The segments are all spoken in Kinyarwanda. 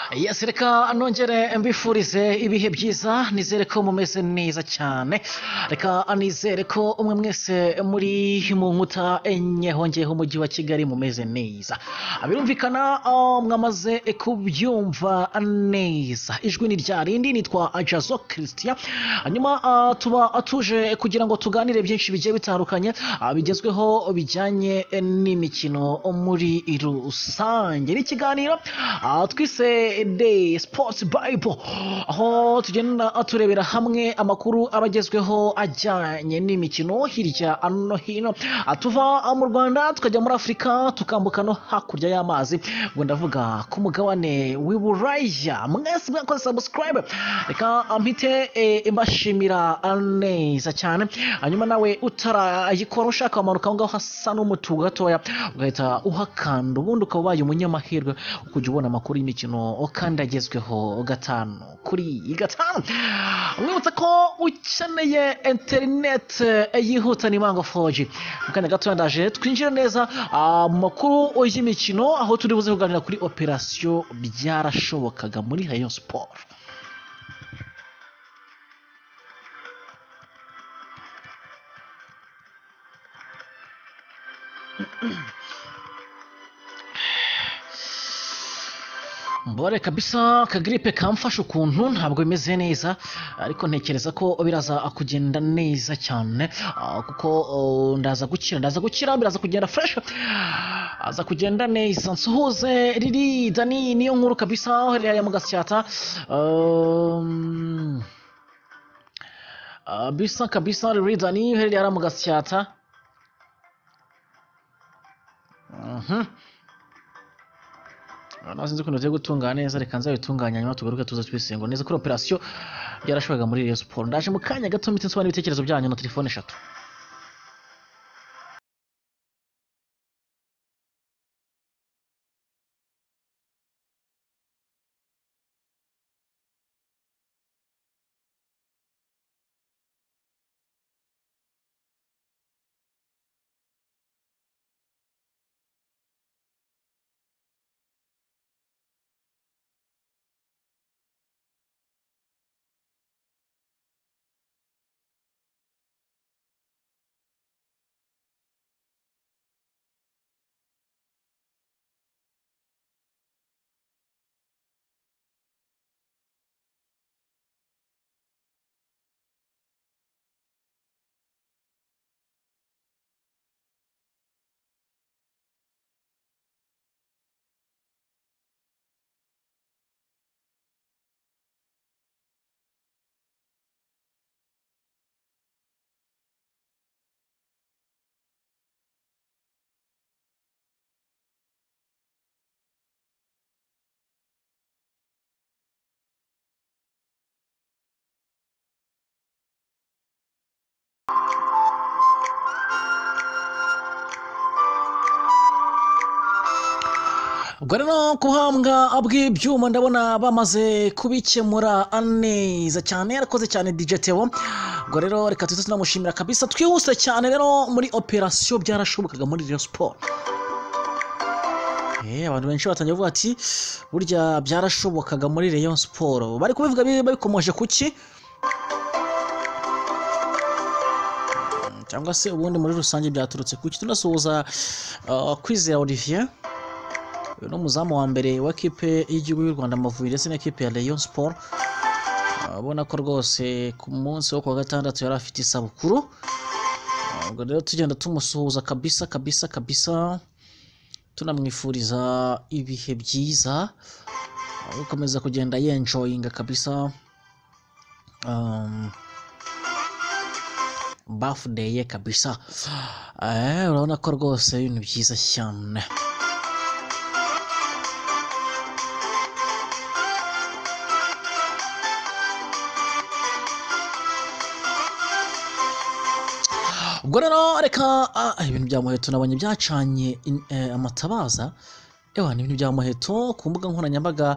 Yes, reka nongere mbifurize ibihe byiza nizere ko mumeze neza cyane reka anizere ko umwe mwese muri mu nkuta enye hongeyeho umujyi wa Kigali mumeze neza birumvikana mwamaze kubyumva neza ijwi ni rya rindi nitwa Jazo Christian hanyuma tuba atuje kugira ngo tuganire byinshi bigiye bitandukanye bigezweho bijyanye n'imikino muri rusange n'ikiganiro twise Day Sports Bible aho tugenda turebera hamwe amakuru abagezweho ajyanye n'imikino hirya no hino tuva mu Rwanda tukajya muri Afurika tukambuka no hakurya y'amazi ngo ndavuga ku mugabane w'Iburaya mwese mwakoze subscribe reka mpite mbashimira neza cyane hanyuma nawe utarayikora ushaka amanuka ngaho hasa n'umutuku gatoya ugahita uhakanda ubundi ukaba ubaye umunyamahirwe ukujya ubona amakuru y'imikino kandi agezweho gatanu kuri gatanu mwibutsa ko ukeneye internet yihuta ni Mango 4G mukanya gato ndaje twinjira neza mu makuru y'imikino aho turi buze kuganira kuri operation byarashobokaga muri RayonSport. Mbore kabisa kagripe kamfasha ukuntu ntabwo bimeze neza ariko ntekereza ko biraza kugenda neza cyane kuko ndaza gukira biraza kugenda fresh aza kugenda neza nsuhuze riri Dani niyo nkuru kabisa hariya mu Gasyata bisa kabisa riri Dani hariya mu Gasyata nasinze ko ngiye gutunganya neza reka nzabitunganya nyuma tugaruke tuza twisengo neza kuri operation yarashwaga muri RayonSport ndaje mu kanya gato mitse nsobanura ibitekerezo byanyu na telefone 3. Ubwo rero kuhambwa bw'ibyuma ndabona bamaze kubikemura neza cyane yarakoze cyane DJ Theo ubwo rero reka tuze tunamushimira kabisa twihuse cyane rero muri operation byarashobokaga muri RayonSport. Abantu benshi batangiye kuvuga ati burya byarashobokaga muri RayonSport bari kubivuga babikomoje kuki cyangwa se ubundi muri rusange byaturutse kuki tunasuhuza Kwizera Olivier no muzamu wa mbere wa kipe y'igihugu y'u Rwanda Amavubi ndetse na kipe ya RayonSport abona ko rwose ku munsi wo kuwa gatandatu yari afite isabukuru ubwo rero tugenda tumusuhuza kabisa tunamwifuriza ibihe byiza ukomeza kugenda yenjoyinga kabisa birthday ye kabisa urabona ko rwose ibintu byiza cyane ubwo rero reka ibintu bya muheto nabonye byacanye amatabaza ni ibintu bya muheto ku mbuga nkoranyambaga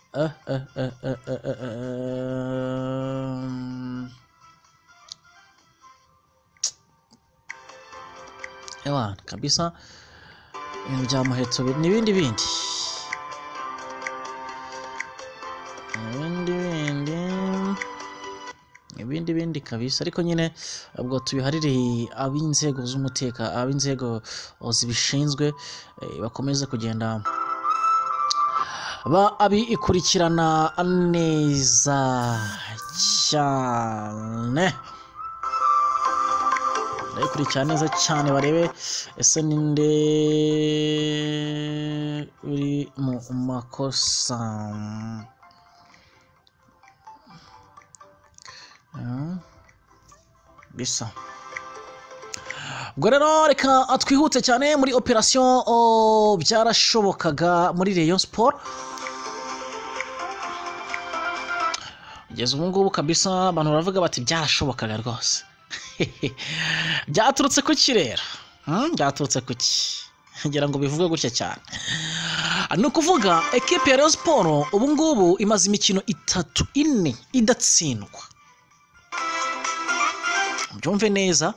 kabisa ibintu bya muheto n'ibindi kabisa, ariko nyine ubwo tubiharire ab'inzego z'umutekano, ab'inzego zibishinzwe bakomeze kugenda abikurikirana neza cyane, ndayikurikirana neza cyane, barebe ese ninde uri mu makosa. Bisa ubwo rero reka twihute cyane muri operation byarashobokaga muri RayonSport. Kugeza ubu ngubu kabisa abantu baravuga bati byarashobokaga rwose. Byaturutse ku kirera, byaturutse ku ngira ngo bivuge gutya cyane. Ni ukuvuga ekipe ya RayonSport ubu ngubu imaze imikino 3-4 idatsindwa. Byumve neza,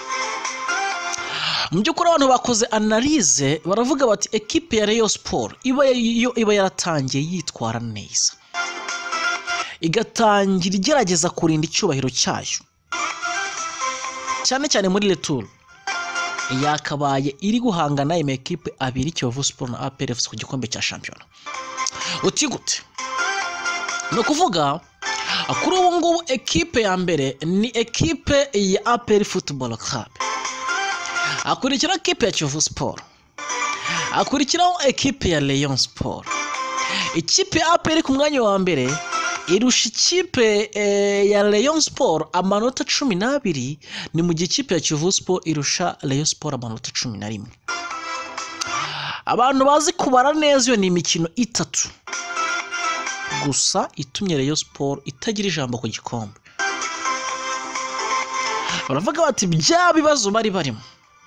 mu by'ukuri abantu bakoze analyse baravuga bati ekipe ya RayonSport iba yaratangiye yitwara neza, igatangira igerageza kurinda icyubahiro cyayo, cyane cyane muri retour yakabaye iri guhangana ekipe abiri, Kiyovu Sport na APR FC ku gikombe cya shampiyona. Uti gute? No kuvuga kuri ubu ngubu ekipe ya mbere ni ekipe ya APR Football Club, akurikira ekipe ya Kiyovu Sport, akurikiraho ekipe ya RayonSport. Ikipe ya APR ku mwanya wa mbere irusha ikipe ya RayonSport amanota 12, ni mu gihe ikipe ya Kiyovu Sport irusha RayonSport amanota 11. Abantu bazi kubara neza, iyo ni imikino 3 gusa itumye RayonSport itagira ijambo ku gikombe. Baravuga bati bya bibazo bari barimo,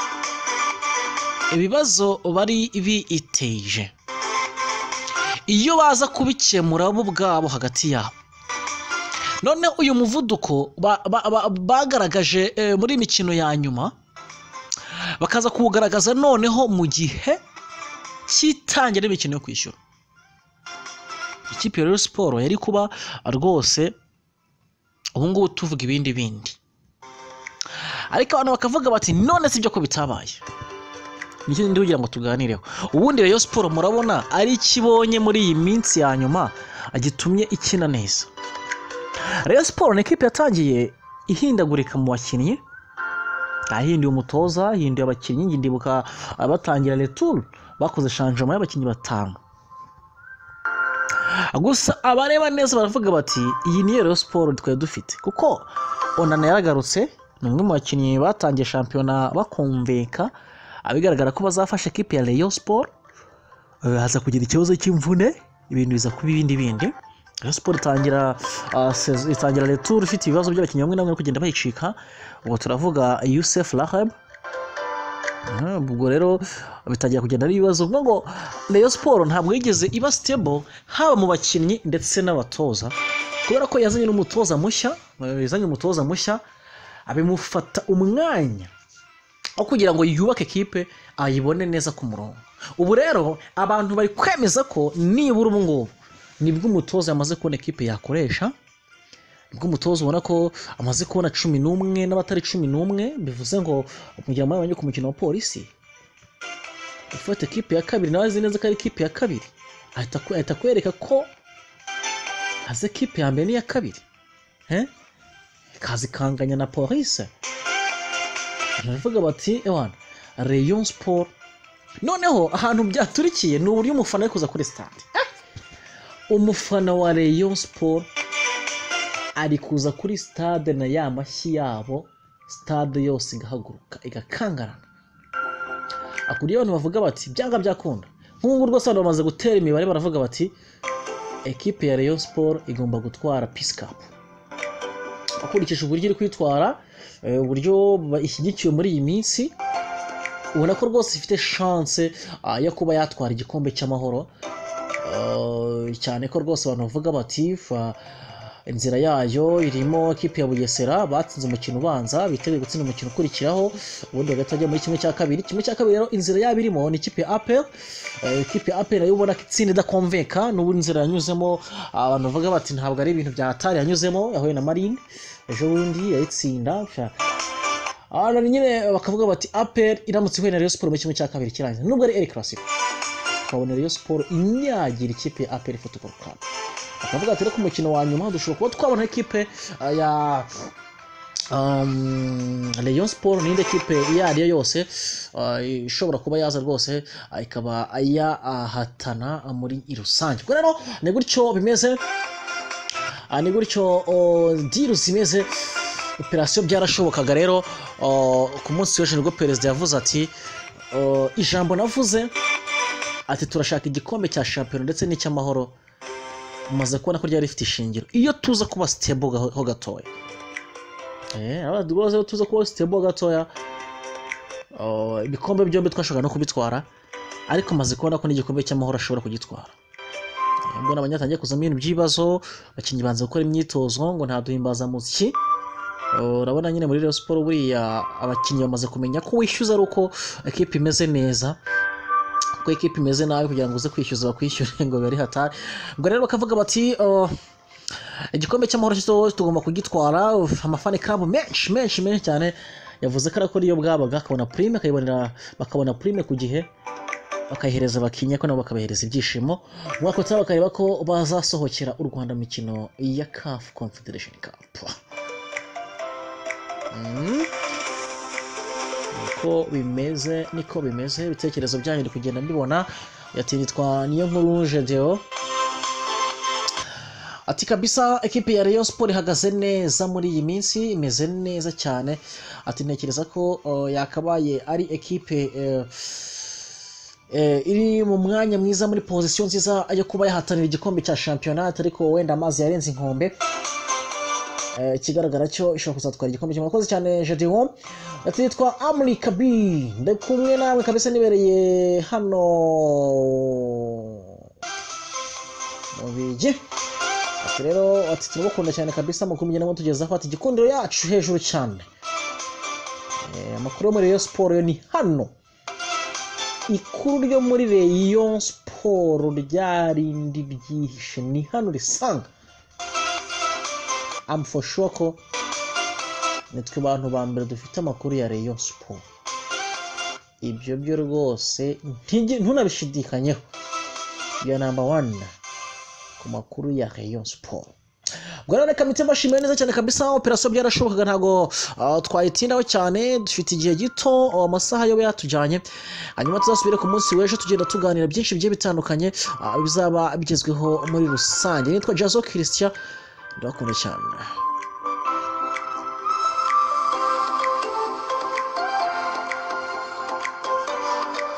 ibibazo bari biiteje, iyo baza kubikemura bo ubwabo hagati yabo, none uyu muvuduko bagaragaje muri imikino ya nyuma bakaza kuwugaragaza noneho mu gihe cy'itangira imikino yo kwishyura. Ikipe ya RayonSport yari kuba rwose ubu ngubu tuvuga ibindi, ariko abantu bakavuga bati none sibyo ko bitabaye. Nicyo ndi kugira ngo tuganireho. Ubundi RayonSport murabona ari kibonye muri iyi minsi ya nyuma agitumye ikina neza. RayonSport ni ekipe yatangiye ihindagurika mu bakinnyi, ahinduye umutoza, ahinduye abakinnyi. Ndibuka abatangira retour bakoze changement y'abakinnyi 5. Gusa abareba neza baravuga bati iyi ni RayonSport twe dufite, kuko Onana yaragarutse, ni umwe mu bakinnyi batangiye shampiyona bakumveka, abigaragara ko bazafasha ekipe ya RayonSport. Haza kugira ikibazo cy'imvune, ibintu biza kuba ibindi. RayonSport itangira retour ifite ibibazo by'abakinnyi bamwe namwe kugenda bayicika. Ubwo turavuga Youssef Rahab. Ubwo rero bitangira kugenda ari ibibazo ngo RayonSport ntabwo yigeze iba stable, haba mu bakinnyi ndetse n'abatoza, kubera ko yazanye n'umutoza mushya, abimufata umwanya aho kugira ngo yubake ekipe ayibone neza ku murongo. Ubu rero abantu bari kwemeza ko nibura ubu ngubu nibwo umutoza yamaze kubona ekipe yakoresha, nibwo umutoza ubona ko amaze kubona 11 n'abatari 11. Bivuze ngo kugira ngo abanye ku mukino wa polisi ufite ekipe ya kabiri nawe neza ko ari ekipe ya kabiri, ahita kwereka ko aze ekipe ya mbere n'iya kabiri, kazi kanganya na polisi. Baravuga bati ewana RayonSport noneho ahantu byaturikiye ni uburyo umufana ari kuza kuri stade. Umufana wa RayonSport ari kuza kuri stade na ya mashyi yabo, stade yose igahaguruka igakangarana. Akuriye abantu bavuga bati byanga byakunda, nk'ubu rwose abantu bamaze gutera imibare baravuga bati ekipe ya RayonSport igomba gutwara Peace Cup. Akurikije uburyo iri kwitwara, uburyo ishyigikiwe muri iyi minsi, ubona ko rwose ifite chance yo kuba yatwara igikombe cy'amahoro. Cyane ko rwose abantu bavuga bati inzira yayo irimo ekipe ya Bugesera batsinze umukino ubanza biteguye gutsinda umukino ukurikiraho ubundi bagahita bajya muri kimwe cya kabiri rero inzira yabo irimo ni ikipe ya APR ekipe ya APR nayo ubona ko itsinda idakonveka n'ubu inzira yanyuzemo abantu bavuga bati ntabwo ari ibintu bya hatari yanyuzemo yahuye na Marine ejo bundi yayitsinda nyine bakavuga bati APR iramutse ihuye na RayonSport mu kimwe cya kabiri kirangiza nubwo ari El Clasico ukabona RayonSport inyagira ikipe ya APR Football Club bakavuga ati rero ku mukino wa nyuma dushobora kuba twabona ikipe ya RayonSport n'indi kipe iyo ari yo yose ishobora kuba yaza rwose ikaba yahatana muri rusange ubwo rero ni gutyo bimeze ni gutyo diru zimeze operasiyo byarashobokaga rero ku munsi w'ejo nibwo perezida yavuze ati ijambo navuze ati turashaka igikombe cya shampiyona ndetse n'icy'amahoro umaze kubona ko ryari rifite ishingiro iyo tuza kuba stable ho gatoya rwose tuza kuba stable gatoya ibikombe byombi twashobora no kubitwara ariko maze kubona ko n'igikombe cy'amahoro ashobora kugitwara mbona abanyatangiye kuzamo ibintu by'ibibazo abakinnyi banze gukora imyitozo ngo nta duhimbaza muziki urabona nyine muri RayonSport buriya abakinnyi bamaze kumenya ko wishyuza ari uko ekipe imeze neza ko ekipe imeze nabi kugira ngo uze kwishyuza bakwishyure ngo bari hatari ubwo rero bakavuga bati igikombe cy'amahoro tugomba kugitwara amafani club menshi cyane yavuze ko arakora iyo bwabaga akabona prime bakabona prime ku gihe bakayihereza abakinnyi ko nabo bakabahereza ibyishimo umwaka utaha bakareba ko bazasohokera u Rwanda mikino ya CAF Confederation Cup niko bimeze ibitekerezo byanyu kugenda mbibona yatinitwa niyo nkuru Jedeo ati kabisa ekipe ya RayonSport ihagaze neza muri iyi minsi imeze neza cyane ati ntekereza ko yakabaye ari ekipe iri mu mwanya mwiza muri position nziza yo kuba yahatanira igikombe cya championnat ariko wenda amazi yarenze inkombe ikigaragara cyo ishobora kuzatwara igikombe cy'umukozi cyane Jedeo yitwa Muri Kabi ndakumwe nawe kabisa nibereye hano mubigi ati rero ati turabakunda cyane kabisa mu kumenya no tugezaho ati igikundiro yacu hejuru cyane amakuru yo muri RayonSport yo ni hano ikuru ryo muri RayonSport ryarindi byihishe ni hano risanga I'm for sure ko nitwe bantu ba mbere dufite amakuru ya RayonSport ibyo byo rwose ntunabishidikanyeho ya number 1 ku makuru ya RayonSport ubwo rero reka mpite mbashimiye neza cyane kabisa operasiyo byarashobokaga ntago twayitindaho cyane dufite igihe gito amasaha yo yatujyanye hanyuma tuzasubire ku munsi w'ejo tugenda tuganira byinshi bigiye bitandukanye bizaba bigezweho muri rusange nitwa Jazo Christian ndakunda cyane